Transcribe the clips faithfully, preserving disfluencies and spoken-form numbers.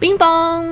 冰崩，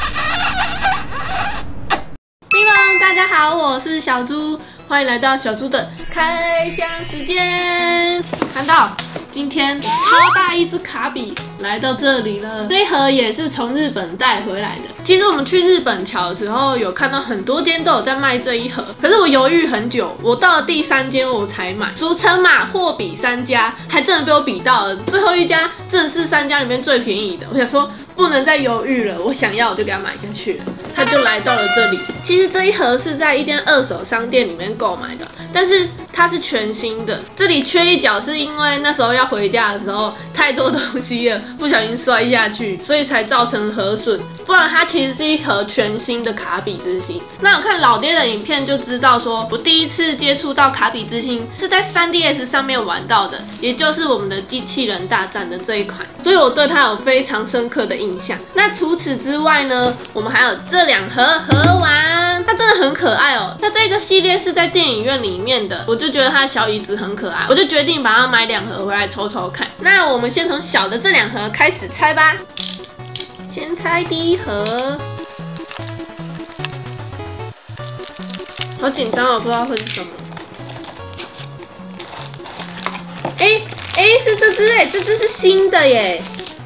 冰崩，大家好，我是小猪，欢迎来到小猪的开箱时间。看到今天超大一只卡比来到这里了，这一盒也是从日本带回来的。其实我们去日本桥的时候，有看到很多间都有在卖这一盒，可是我犹豫很久，我到了第三间我才买，俗称嘛货比三家，还真的被我比到了，最后一家真的是三家里面最便宜的。我想说不能再犹豫了，我想要我就给它买下去了，它就来到了这里。其实这一盒是在一间二手商店里面购买的，但是它是全新的，这里缺一角是因为那时候要回家的时候太多东西了，不小心摔下去，所以才造成核损。不然它其实是一盒全新的卡比之星。那我看老爹的影片就知道说，我第一次接触到卡比之星是在 三 D S 上面玩到的，也就是我们的机器人大战的这一款，所以我对它有非常深刻的印象。那除此之外呢，我们还有这两盒盒丸，它真的很可爱哦。那这个系列是在电影院里面的，我就觉得它的小椅子很可爱，我就决定把它买两盒回来抽抽看。那我们先从小的这两盒开始拆吧。先拆第一盒，好紧张哦，不知道会是什么。哎哎，是这只哎，这只是新的耶。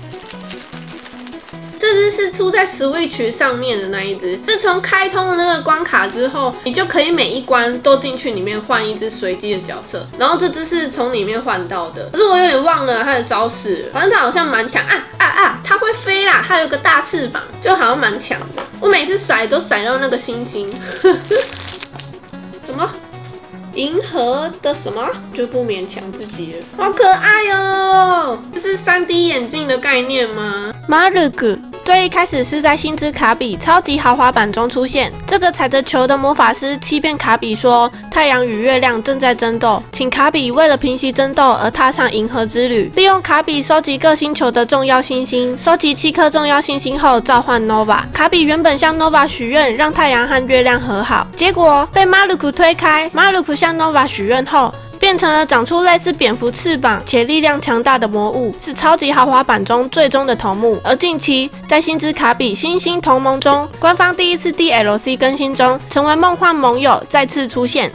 这只是出在 Switch 上面的那一只，自从开通了那个关卡之后，你就可以每一关都进去里面换一只随机的角色，然后这只是从里面换到的，可是我有点忘了它的招式，反正它好像蛮强啊啊啊，它会飞啦，它有个大翅膀，就好像蛮强的。我每次甩都甩到那个星星，什么？银河的什么就不勉强自己了，好可爱哦！这是 三 D 眼镜的概念吗？马鲁克最一开始是在星之卡比超级豪华版中出现，这个踩着球的魔法师欺骗卡比说太阳与月亮正在争斗，请卡比为了平息争斗而踏上银河之旅，利用卡比收集各星球的重要星星，收集七颗重要星星后召唤 Nova。卡比原本向 Nova 许愿让太阳和月亮和好，结果被马鲁克推开，马鲁克向 Nova 许愿后变成了长出类似蝙蝠翅膀且力量强大的魔物，是超级豪华版中最终的头目。而近期在星之卡比星星同盟中，官方第一次 D L C 更新中，成为梦幻盟友再次出现。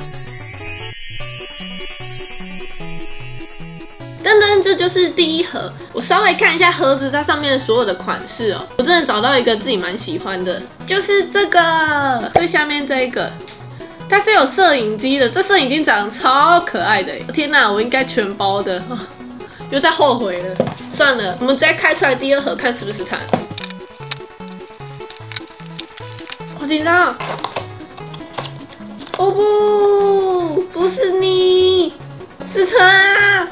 噔噔，这就是第一盒。我稍微看一下盒子，它上面所有的款式哦，我真的找到一个自己蛮喜欢的，就是这个最下面这一个。它是有摄影机的，这摄影机长得超可爱的。天哪，我应该全包的，又在后悔了。算了，我们直接开出来第二盒，看是不是它。好紧张啊！哦不，不是你，是他。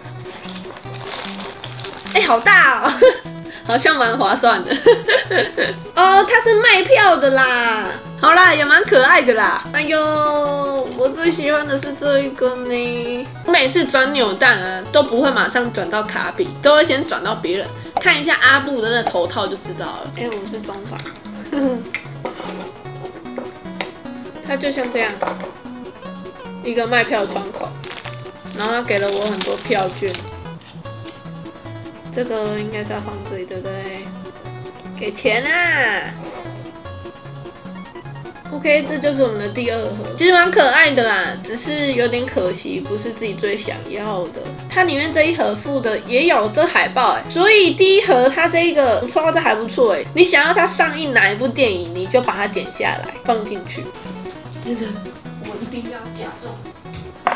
哎，好大哦，好像蛮划算的。哦，它是卖票的啦。好啦，也蛮可爱的啦。哎呦，我最喜欢的是这一个呢。我每次转扭蛋啊，都不会马上转到卡比，都会先转到别人，看一下阿布的那头套就知道了。哎、欸，我是中法，它就像这样，一个卖票窗口，然后他给了我很多票券。这个应该是要放这里，对不对？给钱啊！ OK， 这就是我们的第二盒，其实蛮可爱的啦，只是有点可惜，不是自己最想要的。它里面这一盒附的也有这海报哎，所以第一盒它这一个抽到这还不错哎。你想要它上映哪一部电影，你就把它剪下来放进去。真的，我一定要加重。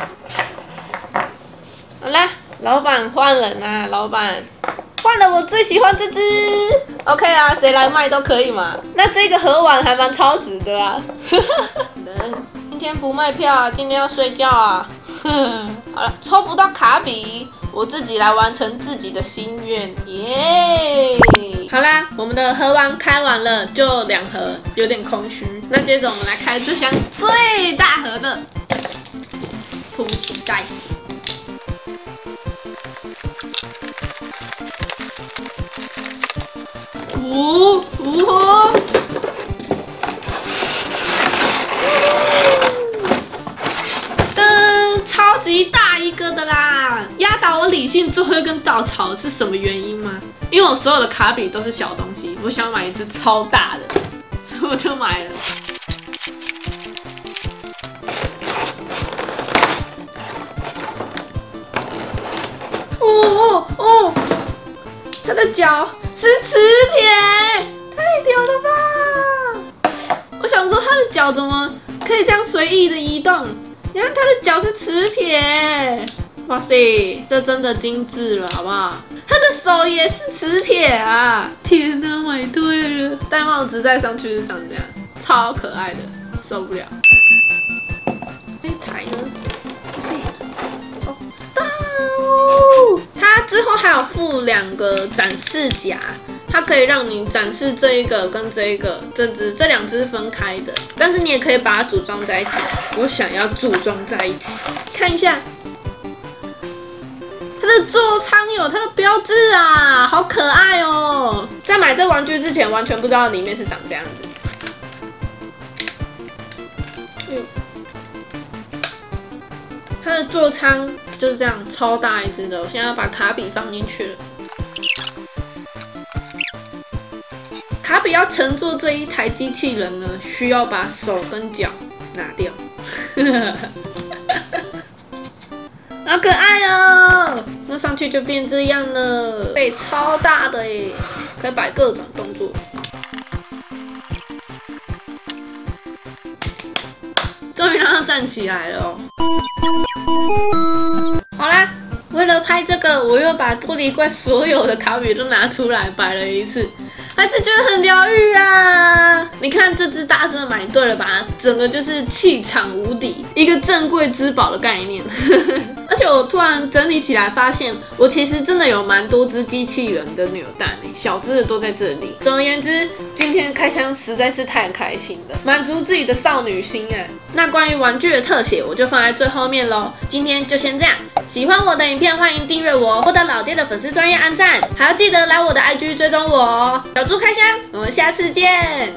好啦，老板换人啦，老板。 换了我最喜欢这只 ，OK 啊，谁来卖都可以嘛。那这个盒碗还蛮超值的啊。今天不卖票啊，今天要睡觉啊。好了，抽不到卡比，我自己来完成自己的心愿，耶！好啦，我们的盒碗开完了，就两盒，有点空虚。那接着我们来开这箱最大盒的，迫不及待。 五五盒，噔，超级大一个的啦！压倒我理性最后一根稻草是什么原因吗？ 因为我所有的卡比都是小东西，我想买一支超大的，所以我就买了。哦哦哦，它的脚是磁铁，太屌了吧！我想说它的脚怎么可以这样随意的移动？你看它的脚是磁铁，哇塞，这真的精致了，好不好？它的手也是磁铁啊！天哪，买对了！戴帽子戴上去是长这样，超可爱的，受不了。这台呢？是哦，哦，它之后还有附两个展示夹。它可以让你展示这一个跟这一个，这只这两只是分开的，但是你也可以把它组装在一起。我想要组装在一起，看一下它的座舱有它的标志啊，好可爱哦！在买这玩具之前，完全不知道里面是长这样子。哎呦，它的座舱就是这样，超大一只的。我现在要把卡比放进去了。卡比要乘坐这一台机器人呢，需要把手跟脚拿掉。好可爱哦！那上去就变这样了，对，超大的耶，可以摆各种动作。终于让它站起来了哦。好啦，为了拍这个，我又把玻璃柜所有的卡比都拿出来摆了一次。还是觉得很疗愈啊！你看这只大真的买对了吧？整个就是气场无敌，一个珍贵之宝的概念。而且我突然整理起来，发现我其实真的有蛮多只机器人的扭蛋诶，小只的都在这里。总而言之，今天开箱实在是太开心了，满足自己的少女心哎。那关于玩具的特写，我就放在最后面喽。今天就先这样。喜欢我的影片，欢迎订阅我，获得老爹的粉丝专页按赞，还要记得来我的 I G 追踪我哦。小猪开箱，我们下次见。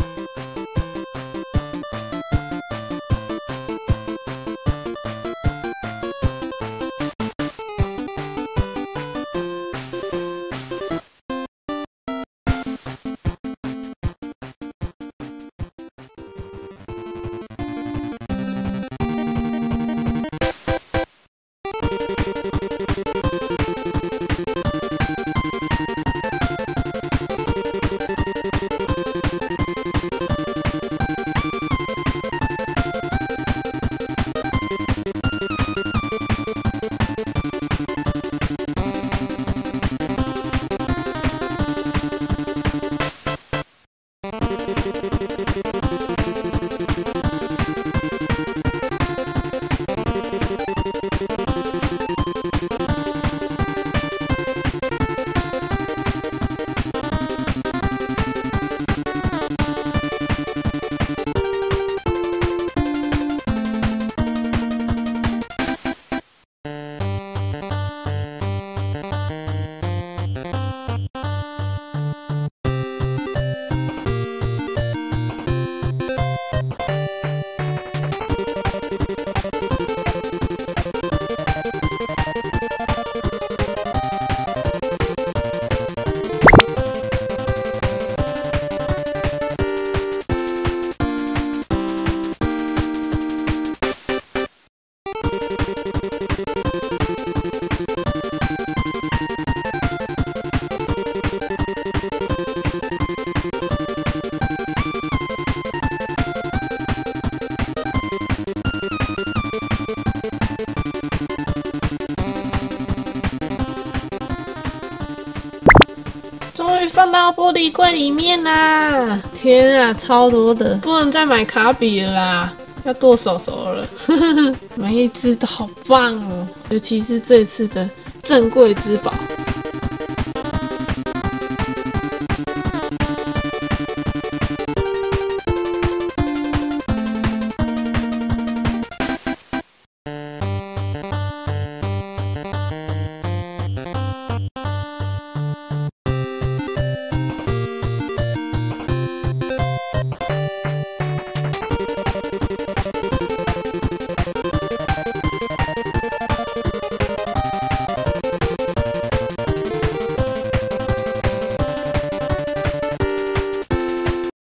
终于放到玻璃柜里面啦！天啊，超多的，不能再买卡比了啦，要剁手手了。每一只都好棒哦，尤其是这次的珍贵之宝。